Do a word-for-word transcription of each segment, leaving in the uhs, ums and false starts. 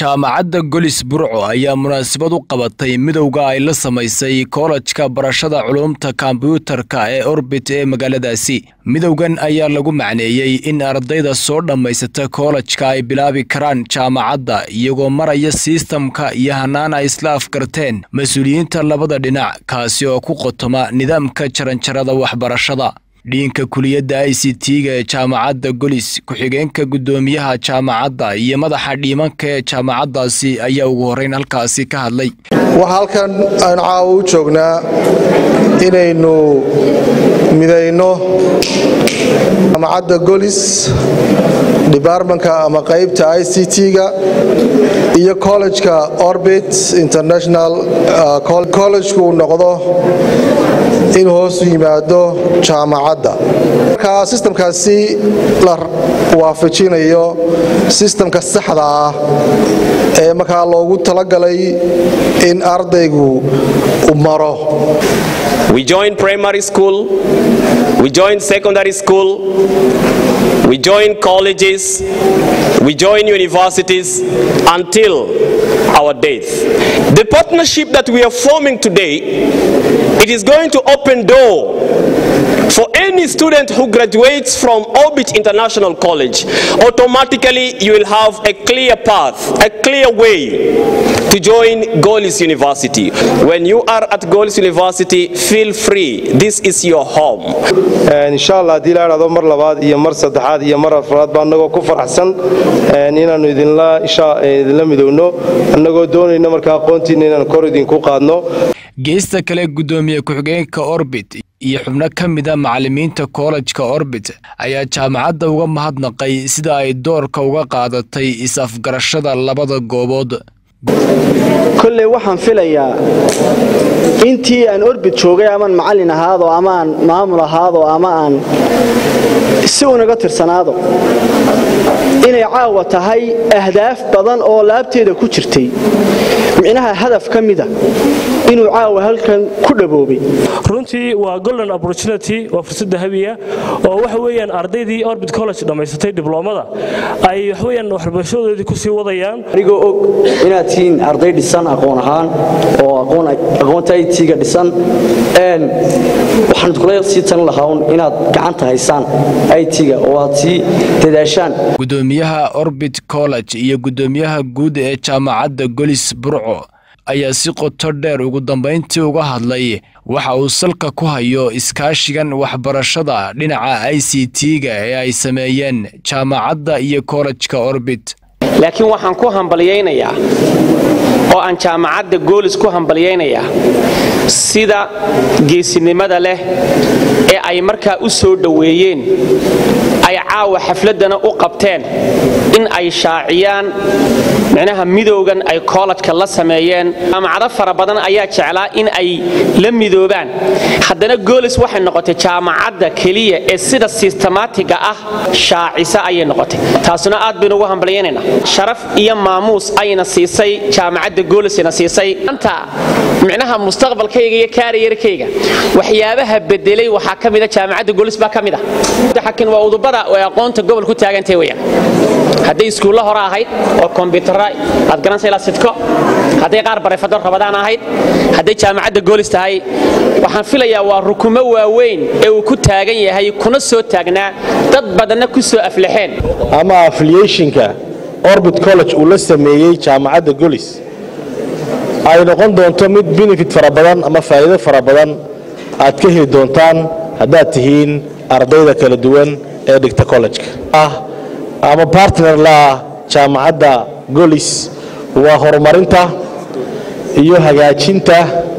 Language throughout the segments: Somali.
jaamacadda Golis Burco ayaa munaasabad u qabatay midowga ay la samaysay koolajka barashada culuumta kombiyuutarka ee Orbit ee magaaladaasi. Midowgan ayaa lagu macneeyay in ardayda soo dhamaysata koolajka ay bilaabi karaan jaamacadda iyagoo maraya systemka iyo hanaan ay isla afkarteen mas'uuliyiinta labada dhinac kaasi oo ku qotoma nidaamka jaranjarada waxbarashada. Dhiinka kuliyadda I C T-ga ee jaamacadda Golis ku-xigeenka gudoomiyaha jaamacadda iyo madaxa dhiimanka ee jaamacaddaasi ayaa ugu horeyn halkaasi ka hadlay. Waxa halkan aan caaw u joognaa inaynu midayno jaamacadda Golis departmentka ama qaybta I C T-ga iyo college-ka Orbit International uh, college-ku noqdo in hoos yimaado jaamacadda. Marka systemkaasi la waafajinayo systemka saxda ah ee marka loogu talagalay in ardaygu u maro. We join primary school, we join secondary school, we join colleges, we join universities until our death. The partnership that we are forming today, it is going to open door for any student who graduates from Orbit International College. Automatically you will have a clear path, a clear way to join Golis University. When you are at Golis University, feel free. This is your home. And inshallah dila rado mar labaad iyo mar saddexaad iyo mar afraad baan naga ku faraxsan inaanu idin la isha idin la midowno anagoo doonayna marka aqoontiina inaan kor idin ku qaadno. Geesta kale gudoomiye ku-xigeenka Orbit iyo xubno ka mid ah macallimiinta college-ka Orbit ayaa jaamacadda uga mahadnaqay sida ay doorka uga qaadatay is-afgarashada labada goobood. Kulley waxaan filayaa intii aan Orbit joogay ama macallin ahaado ama aan maamul ahaado ama aan si unaga tirsanaado inay caawa tahay ahdaaf badan oo laabteeda ku jirtay micnaha hadaf ka mid ah inuu caawa halkan ku dhaboobay. runtii waa golden opportunity oo fursad dahabiya oo waxa weeyaan ardaydii Orbit College dhamaysatay diblomada ay wax weeyaan waxbarashadoodii ku sii wadayaan anigoo og inaad tiin arday dhisan aqoon ahaan oo aqoon aqoonta I T-ga dhisan een waxaan kula sii tan lahayn inaad gacanta haysaan I T-ga oo aad si dadaashaan. Gudoomiyaha Orbit College iyo gudoomiyaha guud ee jaamacadda Golis Burco ayaa si qoto dheer ugu dambeyntii uga hadlay waxa uu salka ku hayo iskaashigan waxbarashada dhinaca I C T-ga ee ay sameeyeen jaamacadda iyo college-ka Orbit. laakiin waxaan ku hambaliyeynayaa oo aan jaamacadda Golis ku hambaliyeynayaa sida geesinimada leh ee ay markaa u soo dhaweeyeen ay caawa xafladana u qabteen in ay shaaciyaan macnaha midowgan ay college-ka la sameeyeen jaamacado fara badan ayaa jeclaa in ay la midoobaan haddana Golis waxay noqotay jaamacadda kaliya ee sida systematiga ah shaacisa ayay noqotay taasuna aad baynu ugu hambaliyeynaynaa sharaf iyo maamuus ayna siisay jaamacadda Golis ina siisay anta macnaha mustaqbalkayga iyo career-kayga waxyaabaha bedelay waxa kamid ah jaamacadda Golis baa kamid ah xakin waa udubada oo aqoonta gobol ku taagantay weeyaan haday iskuulo hore ahayd oo computer aad garanaysaa sidko haday qaar barefado rabadaan ahayd haday jaamacadda Golis tahay waxaan filayaa waa rukumo waaweyn ee uu ku taagan yahay kuna soo taagnaa dad badan ku soo aflaxeen ama affiliation-ka Orbit College uu la sameeyay jaamacadda Golis ay noqon doonto mid benefit fara badan ama faa'iido fara badan aad ka heli doontaan haddaad tihiin ardayda kala duwan ee dhigta college-ka ah ama partner la jaamacadda Golis waa horumarinta iyo hagaajinta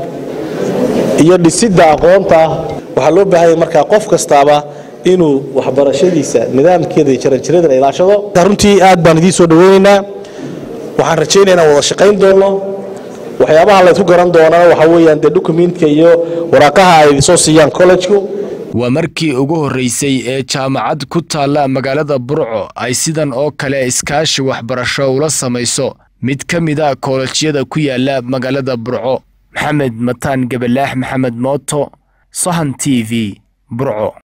iyo dhisidda aqoonta waxa loo baahan yahay marka qof kastaaba inuu waxbarashadiisa nidaamkeeda jaranjarada ilaashado. runtii aad baan idin soo dhaweynaynaa waxaan rajaynaynaa wada shaqayn doono waxyaabaha la isku garan doonaa waxa weeyaan de documentka iyo waraaqaha ay soo siiyaan college-ku. waa markii ugu horeysay ee jaamacad ku taala magaalada Burco ay sidan oo kale iskaashi waxbarasho ula samayso mid ka mid ah college-yada ku yaala magaalada Burco. Maxamed Mataan Gabalaax Maxamed Mooto Sahan T V Burco.